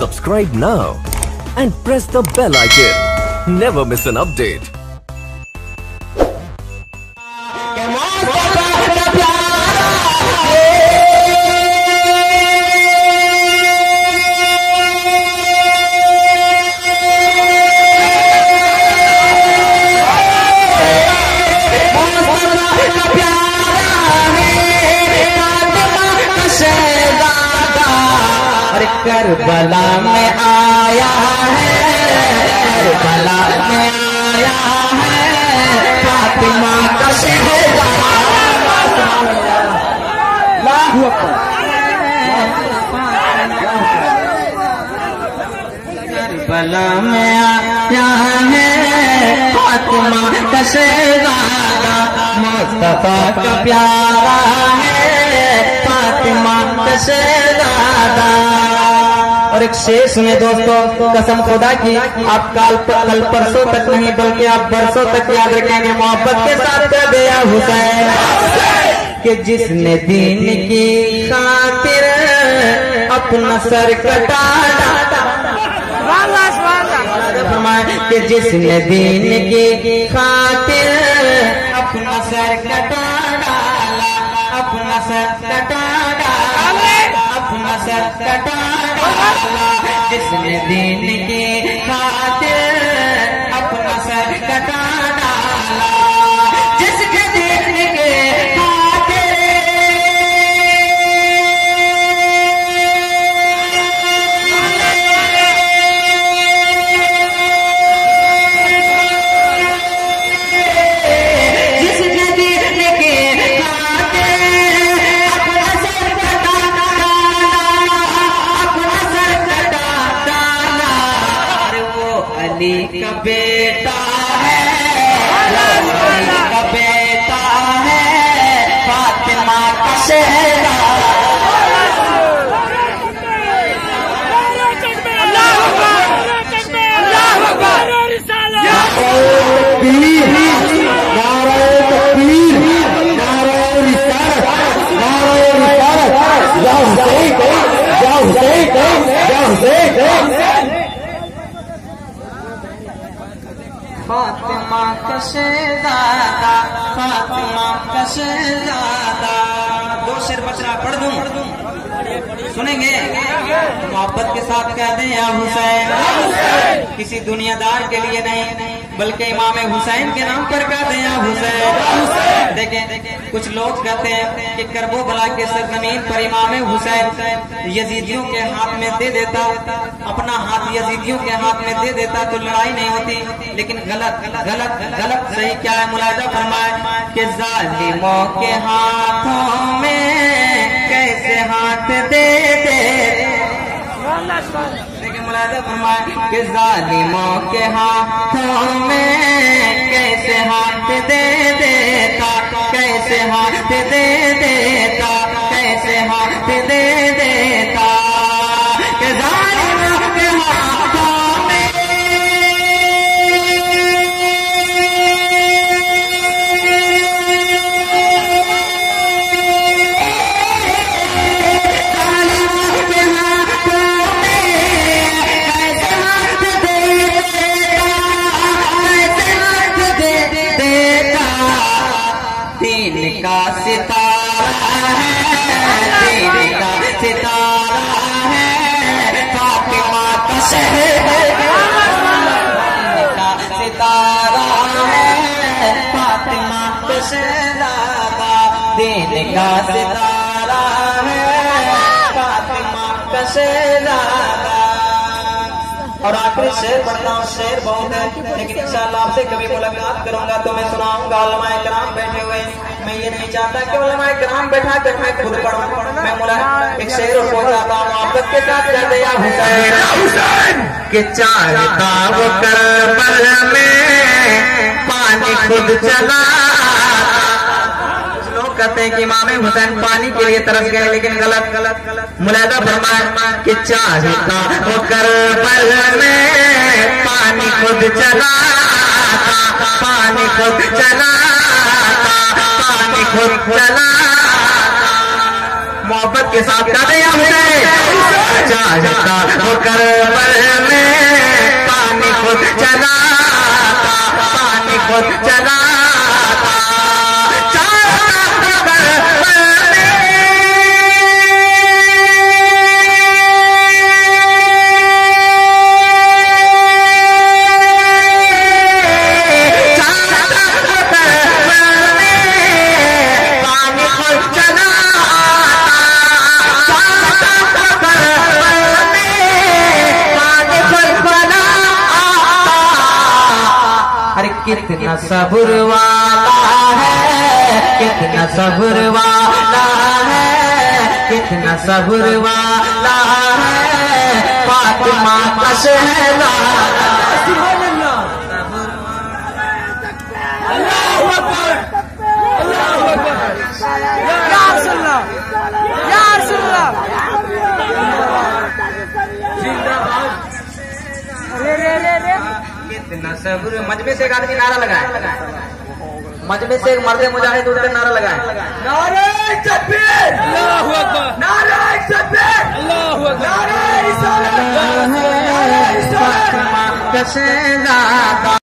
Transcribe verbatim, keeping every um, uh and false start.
Subscribe now and press the bell icon. Never miss an update. Karbala में आया है, Karbala में आया है, फातिमा का शहज़ादा। करबला में आया है, फातिमा का शहज़ादा, मुस्तफा का प्यारा है, फातिमा का शहज़ादा। और एक शेर सुने दोस्तों, कसम खुदा की आप कल कल परसों तक नहीं बल्कि आप बरसों तक याद रखेंगे। मोहब्बत के साथ कर दिया हुसैन कि जिसने दीन की खातिर अपना सर कटा कि जिसने दीन की खातिर अपना सर कटा डाला, अपना सर कटा डाला, अपना सर कटा डाला, जिसने दीन की खातिर अपना सर कटा डाला, जिसने दीन के खातिर जिसने दीन के खातिर अपना सर कटा डाला, अपना सर कटा डाला। अरे वो अली का बेटा है, अली का बेटा है, फातिमा का शहज़ादा। फातिमा का शहज़ादा, फातिमा का शहज़ादा। दो शेर बचरा पढ़ दूं, सुनेंगे? मोहब्बत के साथ कह दें या हुसैन, किसी दुनियादार के लिए नहीं बल्कि इमाम हुसैन के नाम पर कह दें या हुसैन। देखें कुछ लोग कहते हैं कि करबो बला के सरजमीन पर इमाम हुसैन यजीदियों के हाथ में दे देता, अपना हाथ यजीदियों के हाथ में दे देता तो लड़ाई नहीं होती। लेकिन गलत गलत गलत सही क्या है? मुलाजा फरमाए कि जालिमों के हाथों में कैसे हाथ दे दे। लेकिन मुलाजा फरमाए कि जालिमों के हाथों में कैसे हाथ दे देता, कैसे हाथ दे देता, कैसे हाथ दे देता, कि जालिमों के हाथों में का सितारा है, दीन का सितारा है, फातिमा का शहज़ादा का सितारा है, फातिमा का शहज़ादा, दीन का सितारा है, फातिमा का शहज़ादा। और आखिरी शेर पढ़ता हूँ, शेर बहुत है लेकिन इंशाअल्लाह आपसे कभी मुलाकात करूंगा तो मैं सुनाऊंगा। उलमाए किराम बैठे हुए, मैं ये नहीं चाहता कि उलमाए किराम बैठा कर मैं खुद पढ़ूं, मैं मुला एक शेर और बोल जाता हूँ मोहब्बत के साथ कह दिया हुसैन कि चाहता वो करबला में पानी खुद चला। कहते हैं कि इमाम हुसैन पानी के लिए तरस गए, लेकिन गलत गलत गलत मुलादा फरमाया कि चाहता वो करबला में पानी खुद चला, पानी खुद चला, पानी खुद चला, मोहब्बत के साथ गाते हमसे चाहता हो करबल में पानी खुद चलाता, पानी खुद चलाता, कितना सब्र वाला है, कितना सब्र वाला है, कितना सब्र वाला है फातिमा का शहज़ादा। अल्लाहू अकबर, अल्लाहू अकबर, या रसूलल्लाह, या रसूलल्लाह, जिंदाबाद। रे रे रे रे कितना सब्र। मजमे से एक आदमी नारा लगाए, मजमे से एक मर्द मुजाहिद उठकर नारा लगाए, नारे तकबीर, अल्लाहू अकबर, नारे तकबीर, अल्लाहू अकबर, नारे रिसालत, नारे रिसालत।